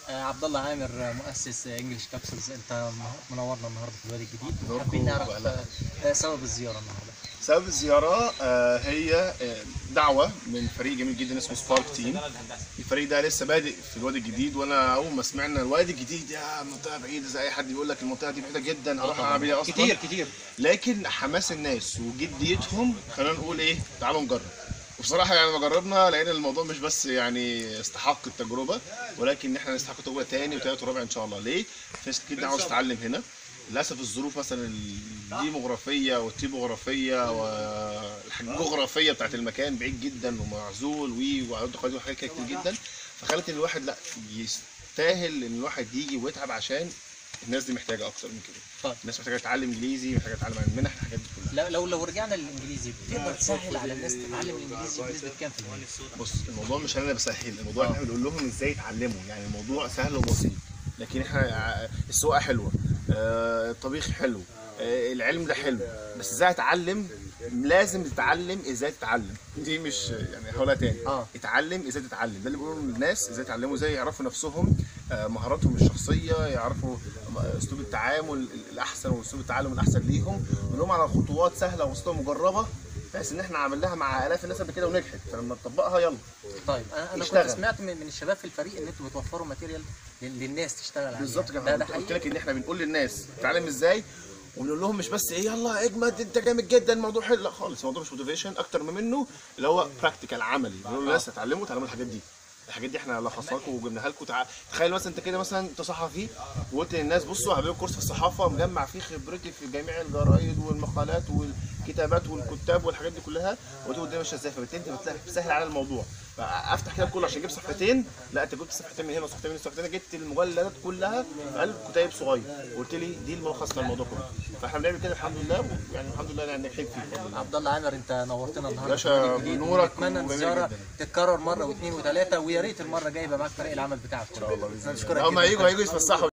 عبد الله عامر، مؤسس انجلش كابسولز. انت منورنا النهارده في الوادي الجديد. حابين نعرف سبب الزياره النهارده. سبب الزيارة هي دعوة من فريق جميل جدا اسمه سبارك تيم. الفريق ده لسه بادئ في الوادي الجديد، وانا اول ما سمعنا الوادي الجديد يا منطقة بعيدة زي اي حد يقول لك المنطقة دي بعيدة جدا هروح اعمل ايه اصلا. كتير لكن حماس الناس وجديتهم خلينا نقول ايه، تعالوا نجرب. وبصراحة يعني ما جربنا لان الموضوع مش بس يعني استحق التجربة، ولكن احنا نستحق تجربة تاني وتالت ورابع ان شاء الله. ليه؟ في ناس كتير عاوز تتعلم هنا. للاسف الظروف مثلا الديموغرافيه والتيبوغرافيه والجغرافيه بتاعت المكان بعيد جدا ومعزول وعنده حاجات كتير جدا، فخلت ان الواحد لا يستاهل ان الواحد يجي ويتعب عشان الناس دي محتاجه اكتر من كده. طيب. الناس محتاجه تتعلم انجليزي، محتاجه تتعلم عن المنح، الحاجات دي كلها. لو رجعنا للانجليزي، بتقدر تسهل على الناس تتعلم الانجليزي بنسبه كام في المية؟ بص، الموضوع مش انا بسهل، الموضوع احنا بنقول لهم ازاي يتعلموا. يعني الموضوع سهل وبسيط، لكن احنا السواقه حلوه، الطبيخ حلو، العلم ده حلو، بس ازاي اتعلم؟ لازم تتعلم ازاي تتعلم. دي مش يعني هقولها تاني. اتعلم ازاي تتعلم، ده اللي بيقولوا للناس ازاي يتعلموا، ازاي يعرفوا نفسهم، مهاراتهم الشخصيه، يعرفوا اسلوب التعامل الاحسن واسلوب التعلم الاحسن ليهم، ونقوم على خطوات سهله وبسيطه مجربه، بحيث ان احنا عملناها مع الاف الناس قبل كده ونجحت، فلما نطبقها يلا. طيب انا كنت سمعت من الشباب في الفريق ان انتوا بتوفروا ماتيريال للناس تشتغل عليها. بالظبط كده، ده قلت لك ان احنا بنقول للناس تتعلم ازاي، ونقول لهم مش بس ايه يلا اجمد انت جامد جدا الموضوع حلو، لا خالص. الموضوع مش موتيفيشن اكتر منه اللي هو براكتيكال عملي. بنقول للناس تعلموا الحاجات دي. الحاجات دي احنا لخصناها لكم وجبناها لكم. تخيل مثلا انت كده، مثلا انت صحفي وقلت للناس بصوا هعمل لكم كورس في الصحافه مجمع فيه خبرتي في جميع الجرايد والمقالات والكتابات والكتاب والحاجات دي كلها، وقلت قدامي مش ازاي، فبالتالي انت بتلاقي بتسهل على الموضوع. فافتح كده كله عشان اجيب صفحتين، لا انت جبت صفحتين من هنا وصفحتين من هنا وصفحتين، جبت المجلدات كلها في قلب كتيب صغير، وقلت لي دي الملخص للموضوع كله. فاحنا بنعمل كده الحمد لله، يعني الحمد لله يعني ناجحين فيه. عبد الله عامر، انت نورتنا النهارده في الوادي الجديد. اتمنى الزياره تتكرر مره واثنين وثلاثه، ويا ريت المره الجايه يبقى معاك فريق العمل بتاعك. ان شاء الله باذن الله. هم هيجوا يتفسحوا.